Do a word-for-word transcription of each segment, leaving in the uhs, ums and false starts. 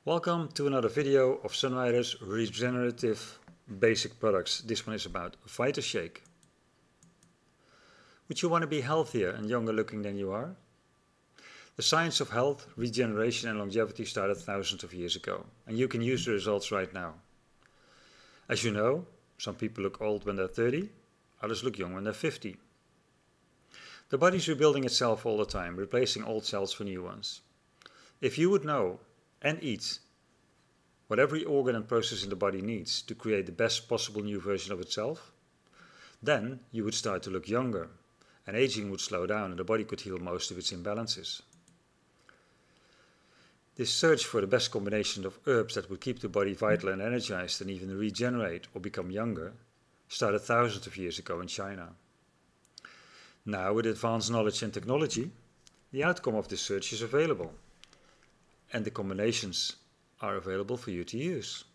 Welcome to another video of Sunrider's regenerative basic products. This one is about VitaShake. Would you want to be healthier and younger looking than you are? The science of health, regeneration and longevity started thousands of years ago, and you can use the results right now. As you know, some people look old when they're thirty, others look young when they're fifty. The body's rebuilding itself all the time, replacing old cells for new ones. If you would know and eat what every organ and process in the body needs to create the best possible new version of itself, then you would start to look younger, and aging would slow down and the body could heal most of its imbalances. This search for the best combination of herbs that would keep the body vital and energized and even regenerate or become younger started thousands of years ago in China. Now, with advanced knowledge and technology, the outcome of this search is available, and the combinations are available for you to use.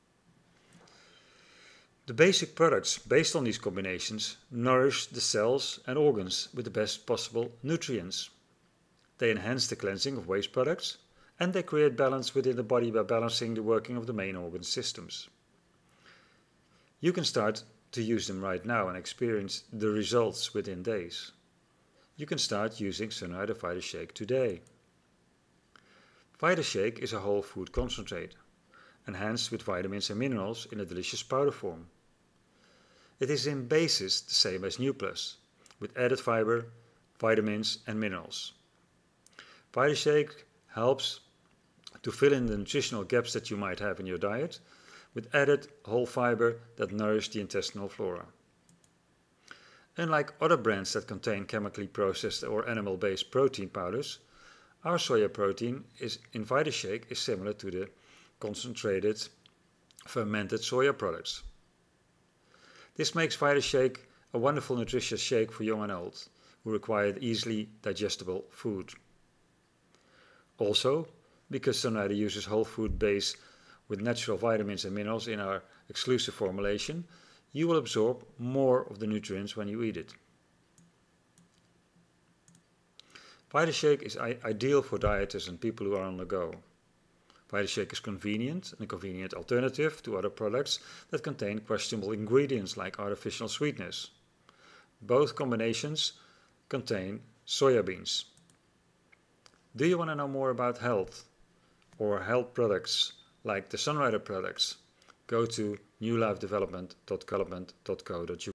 The basic products based on these combinations nourish the cells and organs with the best possible nutrients. They enhance the cleansing of waste products, and they create balance within the body by balancing the working of the main organ systems. You can start to use them right now and experience the results within days. You can start using Sunrider VitaShake today. VitaShake is a whole food concentrate, enhanced with vitamins and minerals in a delicious powder form. It is in basis the same as NuPlus, with added fiber, vitamins and minerals. VitaShake helps to fill in the nutritional gaps that you might have in your diet, with added whole fiber that nourish the intestinal flora. Unlike other brands that contain chemically processed or animal-based protein powders, our soya protein is in VitaShake is similar to the concentrated fermented soya products. This makes VitaShake a wonderful nutritious shake for young and old who require easily digestible food. Also, because Sunrider uses whole food base with natural vitamins and minerals in our exclusive formulation, you will absorb more of the nutrients when you eat it. VitaShake is ideal for dieters and people who are on the go. VitaShake is convenient and a convenient alternative to other products that contain questionable ingredients like artificial sweeteners. Both combinations contain soya beans. Do you want to know more about health or health products like the Sunrider products? Go to new life development dot development dot co dot U K.